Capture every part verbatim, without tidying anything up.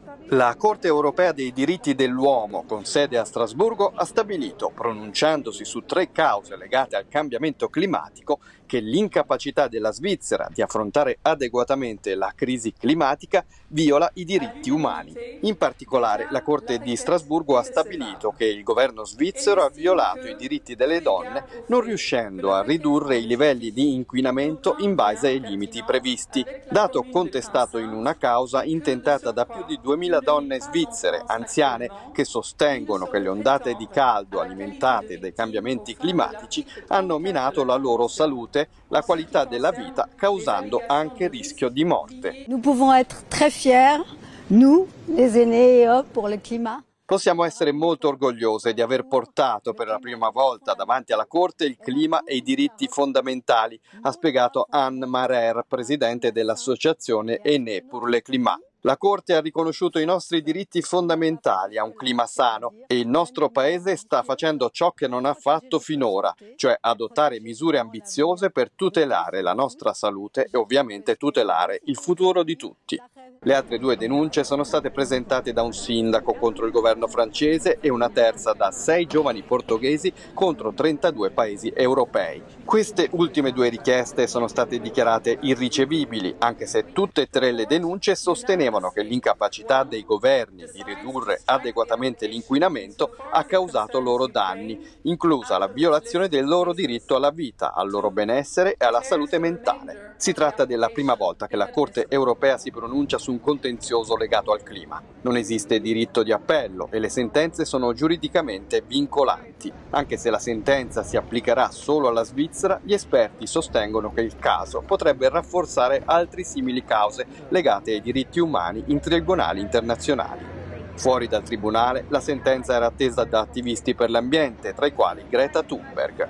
La Corte europea dei diritti dell'uomo, con sede a Strasburgo, ha stabilito, pronunciandosi su tre cause legate al cambiamento climatico, che l'incapacità della Svizzera di affrontare adeguatamente la crisi climatica viola i diritti umani. In particolare, la Corte di Strasburgo ha stabilito che il governo svizzero ha violato i diritti delle donne, non riuscendo a ridurre i livelli di inquinamento in base ai limiti previsti, dato contestato in una causa intentata da più di duemila donne svizzere anziane che sostengono che le ondate di caldo alimentate dai cambiamenti climatici hanno minato la loro salute, la qualità della vita, causando anche rischio di morte. Nous pouvons être très fiers, nous, les aînés, pour le climat. Possiamo essere molto orgogliose di aver portato per la prima volta davanti alla Corte il clima e i diritti fondamentali, ha spiegato Anne Marer, presidente dell'associazione Aînés pour le climat. La Corte ha riconosciuto i nostri diritti fondamentali a un clima sano e il nostro Paese sta facendo ciò che non ha fatto finora, cioè adottare misure ambiziose per tutelare la nostra salute e ovviamente tutelare il futuro di tutti. Le altre due denunce sono state presentate da un sindaco contro il governo francese e una terza da sei giovani portoghesi contro trentadue paesi europei. Queste ultime due richieste sono state dichiarate irricevibili, anche se tutte e tre le denunce sostenevano che l'incapacità dei governi di ridurre adeguatamente l'inquinamento ha causato loro danni, inclusa la violazione del loro diritto alla vita, al loro benessere e alla salute mentale. Si tratta della prima volta che la Corte europea si pronuncia su un contenzioso legato al clima. Non esiste diritto di appello e le sentenze sono giuridicamente vincolanti. Anche se la sentenza si applicherà solo alla Svizzera, gli esperti sostengono che il caso potrebbe rafforzare altri simili cause legate ai diritti umani in tribunali internazionali. Fuori dal tribunale, la sentenza era attesa da attivisti per l'ambiente, tra i quali Greta Thunberg.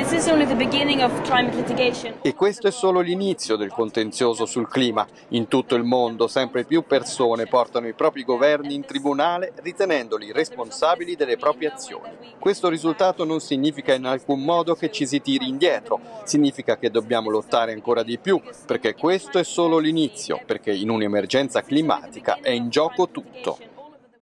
E questo è solo l'inizio del contenzioso sul clima. In tutto il mondo sempre più persone portano i propri governi in tribunale ritenendoli responsabili delle proprie azioni. Questo risultato non significa in alcun modo che ci si tiri indietro, significa che dobbiamo lottare ancora di più, perché questo è solo l'inizio, perché in un'emergenza climatica è in gioco tutto.